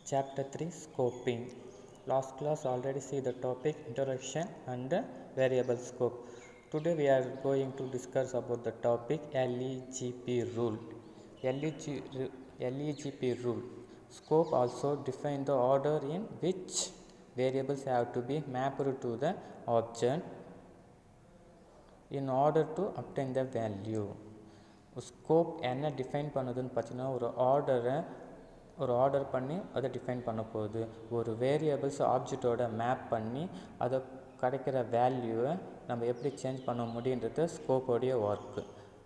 Chapter 3 Scoping. Last class already see the topic introduction and variable scope. Today we are going to discuss about the topic LEGP rule. LEGP rule. Scope also define the order in which variables have to be mapped to the object in order to obtain the value. Scope என்ன define பண்ணுதுன்னு பார்த்தீங்கன்னா ஒரு order பண்ணி அதை define பண்ண போகுது. ஒரு variables ஆப்ஜெக்டோட map பண்ணி அதை கிடைக்கிற வேல்யூவை நம்ம எப்படி சேஞ்ச் பண்ண முடியுன்றது ஸ்கோப்போடைய work.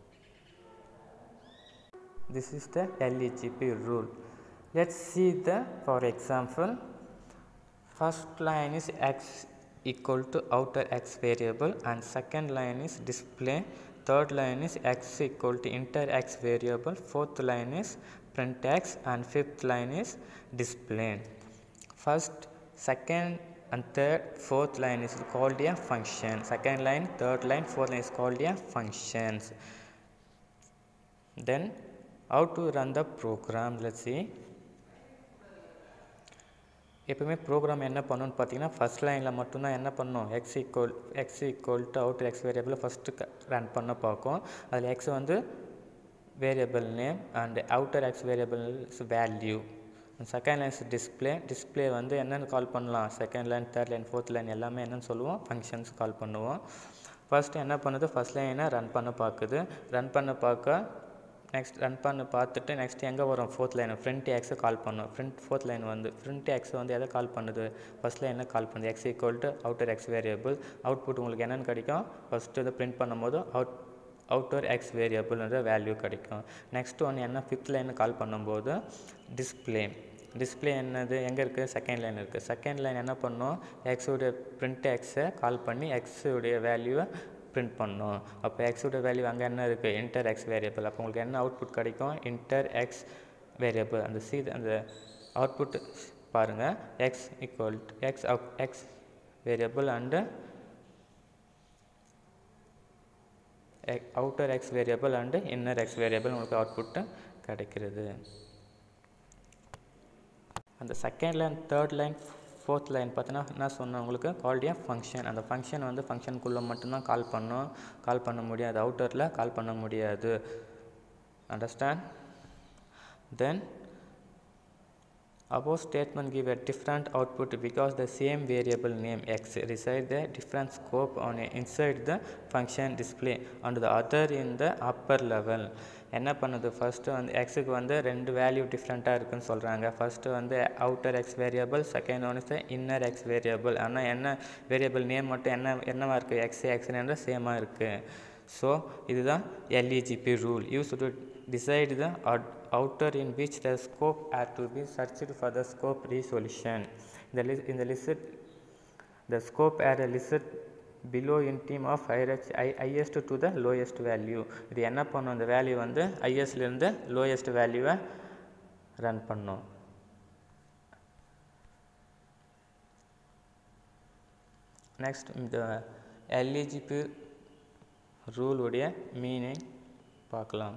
This is the LEGP rule. Let's see the for example. First line is x equal to outer x variable and second line is display. Third line is x equal to inter x variable. Fourth line is print x and fifth line is display. First, second and third, fourth line is called a function. Second line, third line, fourth line is called a functions. Then how to run the program? Let's see. எப்பவுமே program என்ன பண்ணணும்னு பார்த்தீங்கன்னா first லைனில் மட்டும்தான் என்ன பண்ணணும் x equal to outer x வேரியபிளை first run பண்ண பார்க்கும். அதில் எக்ஸ் வந்து variable name and outer x variables value. Second lines display வந்து என்னென்னு கால் பண்ணலாம், second line, third line, fourth line எல்லாமே என்னென்னு சொல்லுவோம், ஃபங்க்ஷன்ஸ் கால் பண்ணுவோம். ஃபஸ்ட்டு என்ன பண்ணுது, ஃபஸ்ட் லைனை ரன் பண்ண பார்க்குது. ரன் பண்ண பார்க்க நெக்ஸ்ட் ரன் பண்ண பார்த்துட்டு நெக்ஸ்ட் எங்கே வரும், ஃபோர்த் லைன் ஃப்ரண்ட் எக்ஸை கால் பண்ணும். ஃபோர்த் லைன் வந்து ஃப்ரண்ட் எக்ஸை வந்து எதை கால் பண்ணுது, ஃபஸ்ட் லைனை கால் பண்ணுது. X equal to outer x variable. Output உங்களுக்கு என்னென்னு கிடைக்கும், ஃபஸ்ட்டு இதை பிரிண்ட் பண்ணும்போது அவுட்டர் எக்ஸ் வேரியபிள்ன்ற வேல்யூ கிடைக்கும். நெக்ஸ்ட் ஒன்று என்ன, ஃபிஃப்த் லைனை கால் பண்ணும்போது டிஸ்பிளே என்னது எங்கே இருக்குது, செகண்ட் லைன் இருக்குது. செகண்ட் லைன் என்ன பண்ணும், எக்ஸுடைய பிரிண்ட் எக்ஸை கால் பண்ணி எக்ஸுடைய வேல்யூவை பிரிண்ட் பண்ணணும். அப்போ எக்ஸோட வேல்யூ அங்கே என்ன இருக்குது, இன்டர் எக்ஸ் வேரியபிள். அப்போ உங்களுக்கு என்ன அவுட்புட் கிடைக்கும், இன்டர் எக்ஸ் வேரியபிள். அந்த அவுட்புட் பாருங்கள், x equal to x variable and outer x variable and inner x variable உங்களுக்கு அவுட்புட்டு கிடைக்கிறது. அந்த second line, third line, fourth line பார்த்தீங்கன்னா என்ன சொன்னேன் உங்களுக்கு, கால்ட் ஏ ஃபங்க்ஷன். அந்த ஃபங்க்ஷன் வந்து ஃபங்க்ஷனுக்குள்ளே மட்டும்தான் கால் பண்ண முடியாது, அவுட்டரில் கால் பண்ண முடியாது. Understand? Then above statement give a different output because the same variable name x reside the different scope on inside the function display and the other in the upper level. என்ன பண்ணுது, first வந்து எக்ஸுக்கு வந்து ரெண்டு value டிஃப்ரெண்ட்டாக இருக்குதுன்னு சொல்கிறாங்க. First வந்து outer x variable, second one is inner x variable. ஆனால் என்ன வேரியபிள் நேம் மட்டும் என்னவாக இருக்குது, எக்ஸ்ன்ற சேமாக இருக்குது. ஸோ இதுதான் LEGP rule. Used to decide the outer in which the scope are to be searched for the scope resolution. In the list, the scope are listed below in term of highest to the lowest value. இது என்ன பண்ணும், அந்த value வந்து ஹையஸ்ட்லேருந்து lowest வேல்யூவை run பண்ணும். Next இந்த LEGP rule உடைய மீனிங் பார்க்கலாம்.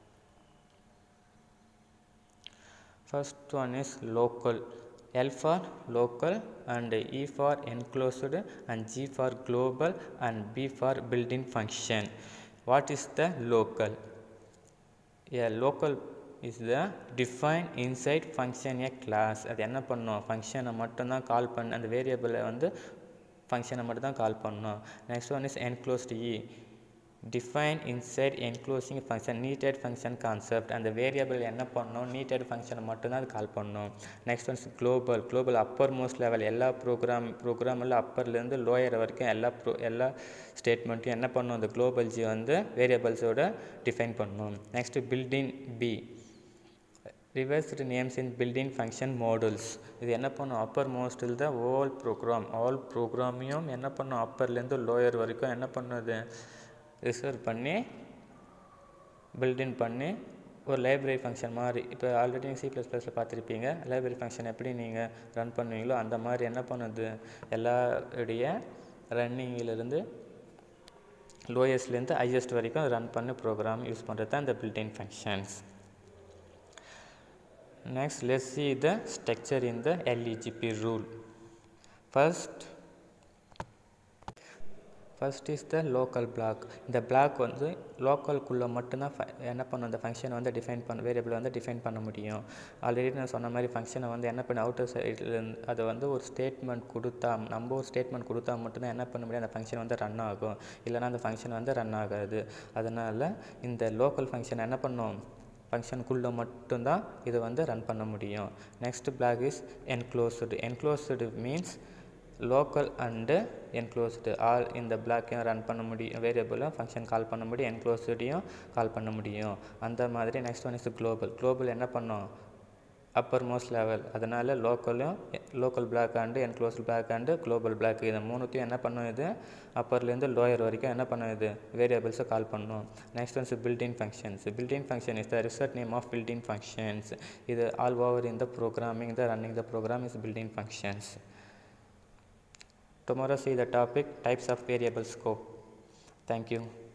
First one is local. L for local and E for enclosed and G for global and B for built-in function. What is the local? A local is the defined inside function a class. அது என்ன பண்ணும், ஃபங்க்ஷனை மட்டும்தான் கால் பண்ண, அந்த வேரியபிளை வந்து ஃபங்க்ஷனை மட்டும் தான் கால் பண்ணணும். Next one is enclosed E. Define inside enclosing function needed function concept. அந்த வேரியபிள் என்ன பண்ணணும், நீட்டட் ஃபங்க்ஷனை மட்டும்தான் அது கால் பண்ணணும். Next one's global uppermost level. எல்லா ப்ரோக்ராமில் அப்பர்லேருந்து லோயர் வரைக்கும் எல்லா ஸ்டேட்மெண்ட்டையும் என்ன பண்ணணும், அந்த குளோபல் ஜி வந்து வேரியபிள்ஸோட டிஃபைன் பண்ணணும். Next built in B, reversed names in built-in function modules. இது என்ன பண்ணும், அப்பர் மோஸ்ட்டில் தான் ஆல் ப்ரோக்ராமையும் என்ன பண்ணும், அப்பர்லேருந்து லோயர் வரைக்கும் என்ன பண்ணுது, ரிசர்வ் பண்ணி பில்டின் பண்ணி ஒரு லைப்ரரி ஃபங்க்ஷன் மாதிரி. இப்போ ஆல்ரெடி C++ல் பார்த்துருப்பீங்க, லைப்ரரி ஃபங்க்ஷன் எப்படி நீங்கள் ரன் பண்ணுவீங்களோ அந்த மாதிரி என்ன பண்ணுது, எல்லாருடைய ரன்னிங்கிலிருந்து லோயஸ்ட்லேருந்து ஹையஸ்ட் வரைக்கும் ரன் பண்ணி ப்ரோக்ராம் யூஸ் பண்ணுறது தான் இந்த built in functions. Next, let's see the structure in the LEGP rule. First is the local block. இந்த block வந்து லோக்கல்குள்ளே மட்டும்தான் என்ன பண்ணும், அந்த ஃபங்க்ஷனை வந்து வேரியபிள் வந்து டிஃபைன் பண்ண முடியும். ஆல்ரெடி நான் சொன்ன மாதிரி ஃபங்க்ஷனை வந்து என்ன பண்ண அவுட்டர் சைடில் அதை வந்து ஒரு ஸ்டேட்மெண்ட் கொடுத்தா, நம்ம ஒரு ஸ்டேட்மெண்ட் கொடுத்தா மட்டும்தான் என்ன பண்ண முடியும், அந்த ஃபங்க்ஷன் வந்து ரன் ஆகும். இல்லைனா அந்த ஃபங்க்ஷன் வந்து ரன் ஆகாது. அதனால் இந்த லோக்கல் ஃபங்க்ஷன் என்ன பண்ணும், ஃபங்க்ஷனுக்குள்ளே மட்டும்தான் இதை வந்து ரன் பண்ண முடியும். Next block is enclosed. Enclosed means local and enclosed all இந்த பிளாக்கையும் ரன் பண்ண முடியும், வேரியபிளும் ஃபங்க்ஷன் கால் பண்ண முடியும், என்க்ளோஸ்டையும் கால் பண்ண முடியும். அந்த மாதிரி நெக்ஸ்ட் ஒன் இஸ் குளோபல் என்ன பண்ணும், அப்பர் மோஸ்ட் லெவல். அதனால் local block and enclosed block and global block இது மூணுத்தையும் என்ன பண்ணும், இது அப்பர்லேருந்து லோயர் வரைக்கும் என்ன பண்ணும், இது வேரியபிள்ஸை கால் பண்ணும். Next one's built in functions. Built in function is the result name of built in functions. இது all over in the programming, the running the program is built in functions. Tomorrow see the topic types of variable scope. Thank you.